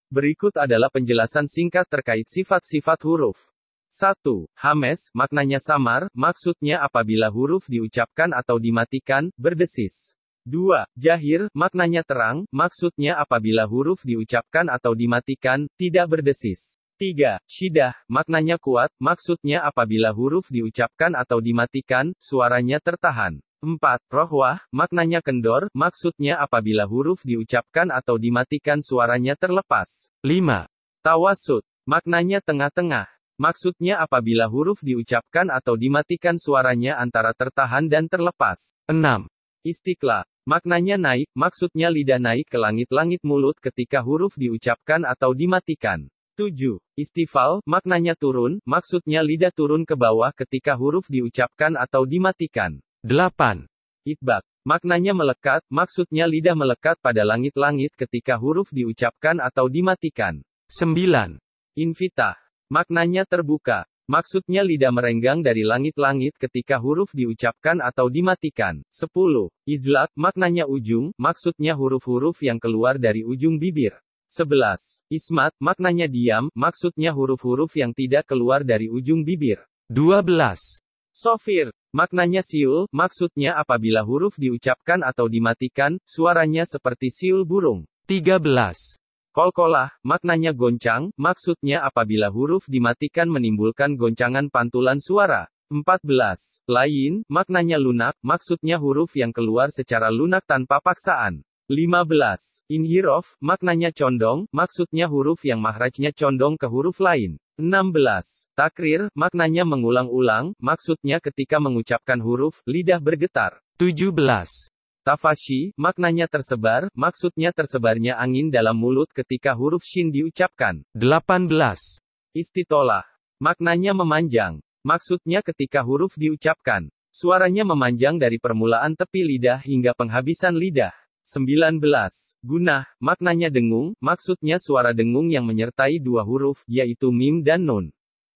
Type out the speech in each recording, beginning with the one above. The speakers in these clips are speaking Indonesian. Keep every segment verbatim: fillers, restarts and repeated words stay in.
Berikut adalah penjelasan singkat terkait sifat-sifat huruf. satu. Hames, maknanya samar, maksudnya apabila huruf diucapkan atau dimatikan, berdesis. dua. Jahir, maknanya terang, maksudnya apabila huruf diucapkan atau dimatikan, tidak berdesis. tiga. Syidah, maknanya kuat, maksudnya apabila huruf diucapkan atau dimatikan, suaranya tertahan. empat. Rohwah, maknanya kendor, maksudnya apabila huruf diucapkan atau dimatikan suaranya terlepas. lima. Tawasud, maknanya tengah-tengah, maksudnya apabila huruf diucapkan atau dimatikan suaranya antara tertahan dan terlepas. enam. Istiqla, maknanya naik, maksudnya lidah naik ke langit-langit mulut ketika huruf diucapkan atau dimatikan. tujuh. Istifal, maknanya turun, maksudnya lidah turun ke bawah ketika huruf diucapkan atau dimatikan. delapan. Itbaq, maknanya melekat, maksudnya lidah melekat pada langit-langit ketika huruf diucapkan atau dimatikan. sembilan. Infitah, maknanya terbuka, maksudnya lidah merenggang dari langit-langit ketika huruf diucapkan atau dimatikan. sepuluh. Izlaq, maknanya ujung, maksudnya huruf-huruf yang keluar dari ujung bibir. sebelas. Ismat, maknanya diam, maksudnya huruf-huruf yang tidak keluar dari ujung bibir. dua belas. Sofir, maknanya siul, maksudnya apabila huruf diucapkan atau dimatikan, suaranya seperti siul burung. tiga belas. Kolkolah, maknanya goncang, maksudnya apabila huruf dimatikan menimbulkan goncangan pantulan suara. empat belas. Lain, maknanya lunak, maksudnya huruf yang keluar secara lunak tanpa paksaan. lima belas. Inhirof, maknanya condong, maksudnya huruf yang mahrajnya condong ke huruf lain. enam belas. Takrir, maknanya mengulang-ulang, maksudnya ketika mengucapkan huruf, lidah bergetar. tujuh belas. Tafashi, maknanya tersebar, maksudnya tersebarnya angin dalam mulut ketika huruf shin diucapkan. delapan belas. Istitolah, maknanya memanjang, maksudnya ketika huruf diucapkan, suaranya memanjang dari permulaan tepi lidah hingga penghabisan lidah. sembilan belas. Gunah, maknanya dengung, maksudnya suara dengung yang menyertai dua huruf, yaitu mim dan nun.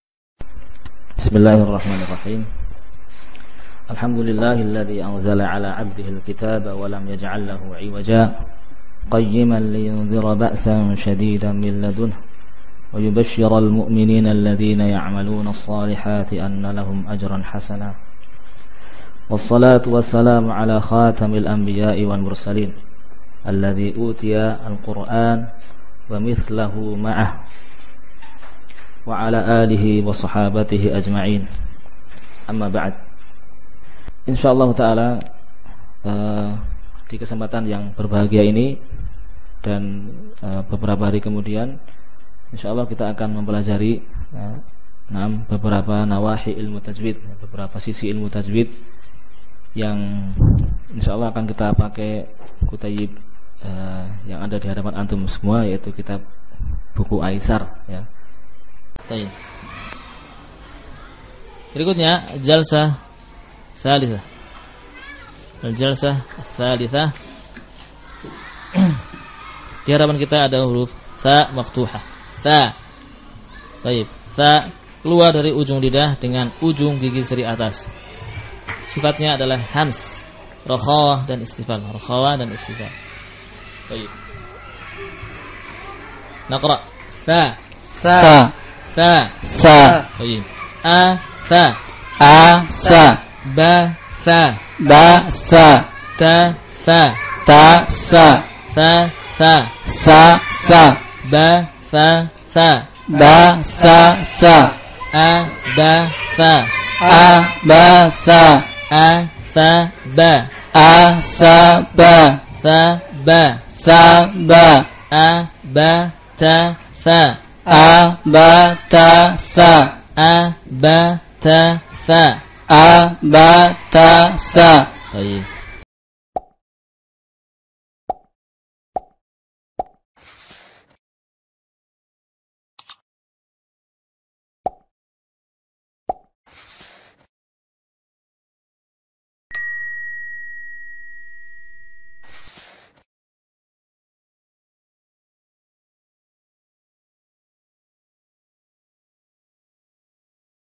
Bismillahirrahmanirrahim. Alhamdulillahilladzi anzala ala 'abdihi al-kitaba wa lam yaj'al lahu 'iwaja qayyiman liyunzira ba'san shadidan min ladunhu wa yubashshira al-mu'minina alladhina ya'maluna as-salihati anna lahum ajran hasana. Wassalatu wassalamu ala khatamil anbiya'i wal mursalin alladhi utiya al-Qur'an wa mithlahu ma'ah wa ala alihi wa sahabatihi ajma'in. Amma ba'd. Insyaallah ta'ala uh, di kesempatan yang berbahagia ini dan uh, beberapa hari kemudian insyaallah kita akan mempelajari uh, enam beberapa nawahi ilmu tajwid, beberapa sisi ilmu tajwid yang insyaallah akan kita pakai kutayib uh, yang ada di hadapan antum semua, yaitu kitab buku Aisar ya. Baik. Berikutnya jalsah salitsah. Al-jalsah salitsah. Di hadapan kita ada huruf tha maftuhah. Tha. Baik, tha keluar dari ujung lidah dengan ujung gigi seri atas. Sifatnya adalah hams, rokhawah dan istifal, rokhawah dan istifal. Baik. Naqra. Tha. Tha. Tha. Tha. Baik. A. Tha. A. Tha. Ba. Tha. Ba. Tha. Ta. Tha. Ta. Tha. Tha. Tha. Sa. Tha. Ba. Tha. Tha. Ba. Tha. Tha. A. Ba. Tha. A. Ba. Tha. A. Tha. Ba. A. Sa. Ba. Tha. Ba. Sa. Ba. A. Ba. Ta. Tha. A. Ba. Ta. Sa. A. Ba. Ta. Tha. A. Ba. Ta. Sa. Baik.